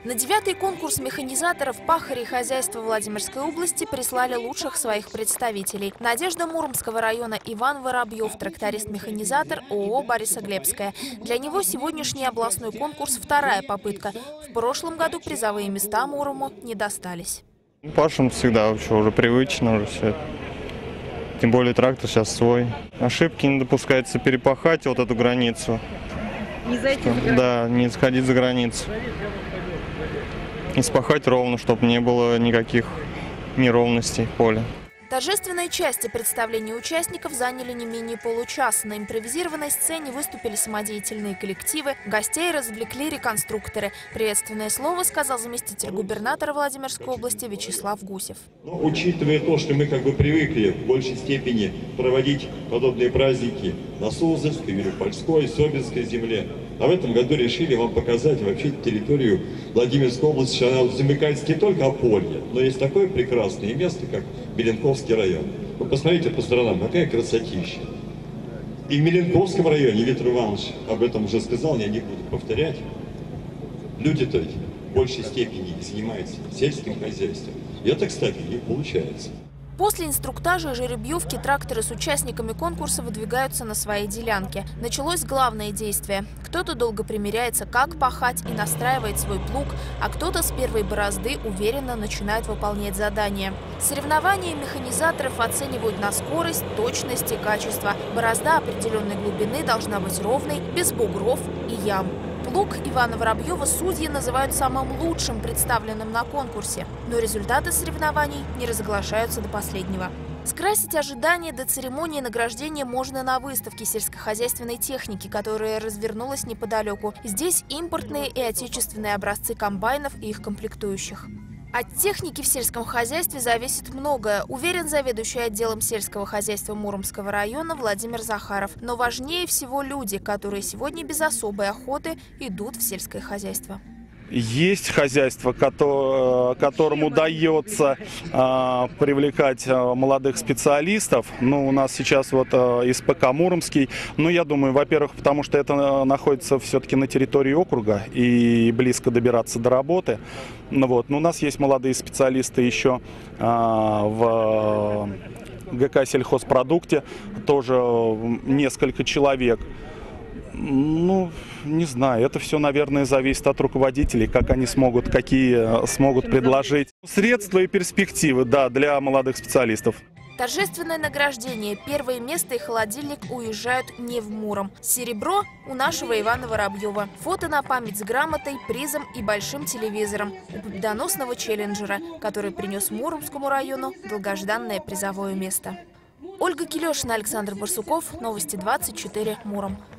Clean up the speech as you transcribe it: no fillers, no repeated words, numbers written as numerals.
На 9-й конкурс механизаторов пахарей хозяйства Владимирской области прислали лучших своих представителей. Надежда Муромского района Иван Воробьев, тракторист-механизатор ООО «Борисоглебская». Для него сегодняшний областной конкурс – вторая попытка. В прошлом году призовые места Мурому не достались. Пашем всегда уже привычно уже все. Тем более трактор сейчас свой. Ошибки не допускается перепахать вот эту границу. Не зайти за границу? Да, не сходить за границу. И спахать ровно, чтобы не было никаких неровностей в поле. Торжественные части представления участников заняли не менее получаса. На импровизированной сцене выступили самодеятельные коллективы, гостей развлекли реконструкторы. Приветственное слово сказал заместитель губернатора Владимирской области Вячеслав Гусев. Учитывая то, что мы привыкли в большей степени проводить подобные праздники на Суздальской, Верхопольской, Собинской земле, а в этом году решили вам показать вообще территорию Владимирской области. Она замыкается не только Аполье, но есть такое прекрасное место, как Меленковский район. Вы посмотрите по сторонам, какая красотища. И в Меленковском районе, Виктор Иванович об этом уже сказал, я не буду повторять, люди-то в большей степени занимаются сельским хозяйством. И это, кстати, не получается. После инструктажа и жеребьевки тракторы с участниками конкурса выдвигаются на свои делянки. Началось главное действие. Кто-то долго примеряется, как пахать, и настраивает свой плуг, а кто-то с первой борозды уверенно начинает выполнять задание. Соревнования механизаторов оценивают на скорость, точность и качество. Борозда определенной глубины должна быть ровной, без бугров и ям. Плуг Ивана Воробьева судьи называют самым лучшим представленным на конкурсе. Но результаты соревнований не разглашаются до последнего. Скрасить ожидания до церемонии награждения можно на выставке сельскохозяйственной техники, которая развернулась неподалеку. Здесь импортные и отечественные образцы комбайнов и их комплектующих. От техники в сельском хозяйстве зависит многое, уверен заведующий отделом сельского хозяйства Муромского района Владимир Захаров. Но важнее всего люди, которые сегодня без особой охоты идут в сельское хозяйство. Есть хозяйство, которому удается привлекать молодых специалистов. Ну, у нас сейчас вот СПК Муромский. Ну, я думаю, во-первых, потому что это находится все-таки на территории округа и близко добираться до работы. Ну, вот. Но у нас есть молодые специалисты еще в ГК «Сельхозпродукте», тоже несколько человек. Ну, не знаю, это все, наверное, зависит от руководителей, как они смогут, какие смогут предложить средства и перспективы, да, для молодых специалистов. Торжественное награждение. Первое место и холодильник уезжают не в Муром. Серебро у нашего Ивана Воробьева. Фото на память с грамотой, призом и большим телевизором у победоносного челленджера, который принес Муромскому району долгожданное призовое место. Ольга Килешина, Александр Барсуков. Новости 24. Муром.